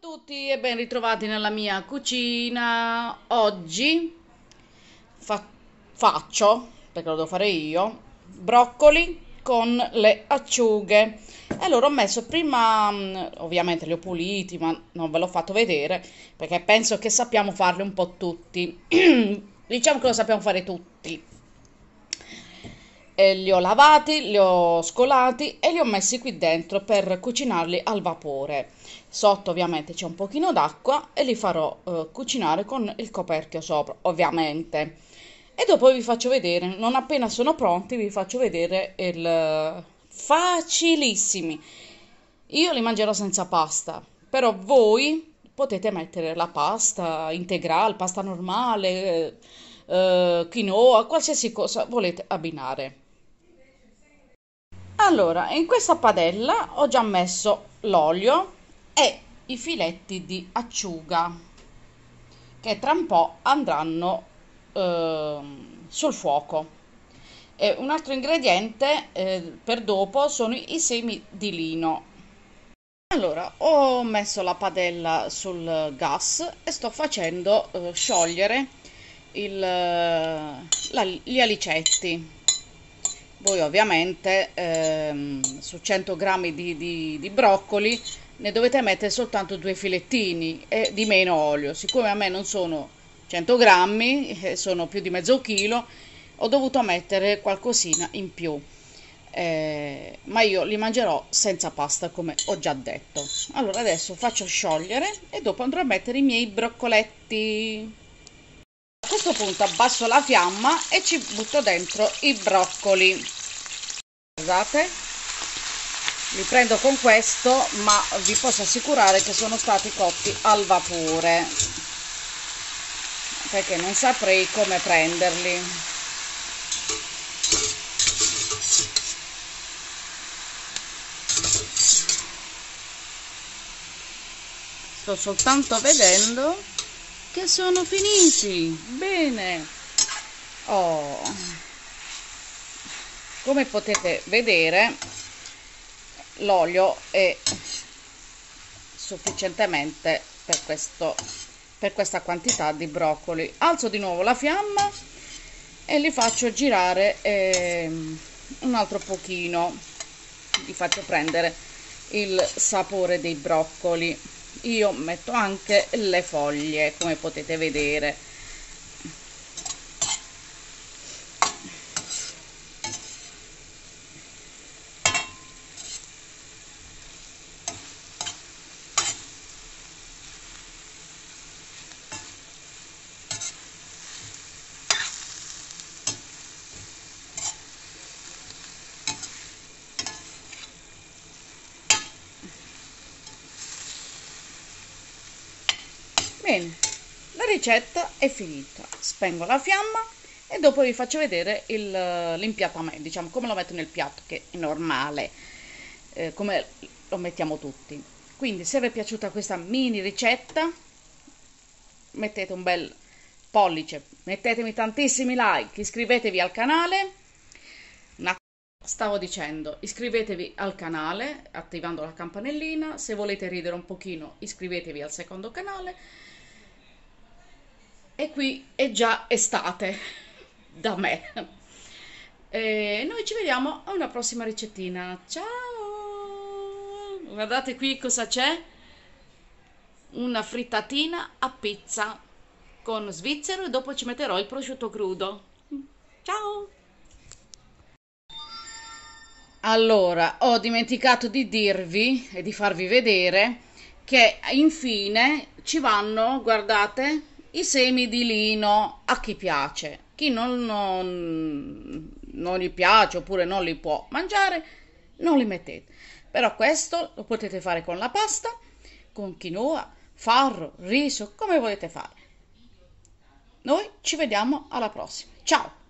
Tutti e ben ritrovati nella mia cucina. Oggi faccio, perché lo devo fare io, broccoli con le acciughe. E allora ho messo prima, ovviamente li ho puliti, ma non ve l'ho fatto vedere perché penso che sappiamo farli un po' tutti. Diciamo che lo sappiamo fare tutti. E li ho lavati, li ho scolati e li ho messi qui dentro per cucinarli al vapore. Sotto ovviamente c'è un pochino d'acqua e li farò cucinare con il coperchio sopra, ovviamente. E dopo vi faccio vedere, non appena sono pronti, vi faccio vedere il facilissimi. Io li mangerò senza pasta, però voi potete mettere la pasta integrale, pasta normale, quinoa, qualsiasi cosa volete abbinare. Allora, in questa padella ho già messo l'olio e i filetti di acciuga che tra un po' andranno sul fuoco. E un altro ingrediente per dopo sono i semi di lino. Allora, ho messo la padella sul gas e sto facendo sciogliere gli alicetti. Voi ovviamente su 100 grammi di broccoli ne dovete mettere soltanto due filettini e di meno olio. Siccome a me non sono 100 grammi, sono più di mezzo chilo, ho dovuto mettere qualcosina in più. Ma io li mangerò senza pasta, come ho già detto. Allora adesso faccio sciogliere e dopo andrò a mettere i miei broccoletti. A questo punto abbasso la fiamma e ci butto dentro i broccoli. Guardate, li prendo con questo, ma vi posso assicurare che sono stati cotti al vapore, perché non saprei come prenderli. Sto soltanto vedendo che sono finiti. Bene. Oh, come potete vedere l'olio è sufficientemente per questa quantità di broccoli. Alzo di nuovo la fiamma e li faccio girare un altro pochino, li faccio prendere il sapore dei broccoli. Io metto anche le foglie, come potete vedere. Bene, la ricetta è finita. Spengo la fiamma e dopo vi faccio vedere l'impiattamento, diciamo come lo metto nel piatto, che è normale, come lo mettiamo tutti. Quindi se vi è piaciuta questa mini ricetta, mettete un bel pollice, mettetemi tantissimi like, iscrivetevi al canale. Stavo dicendo, iscrivetevi al canale attivando la campanellina. Se volete ridere un pochino, iscrivetevi al secondo canale. E qui è già estate da me. E noi ci vediamo a una prossima ricettina. Ciao! Guardate qui cosa c'è. Una frittatina a pizza con svizzero e dopo ci metterò il prosciutto crudo. Ciao! Allora, ho dimenticato di dirvi e di farvi vedere che infine ci vanno, guardate, i semi di lino a chi piace. Chi non gli piace oppure non li può mangiare, non li mettete. Però questo lo potete fare con la pasta, con quinoa, farro, riso, come volete fare. Noi ci vediamo alla prossima. Ciao!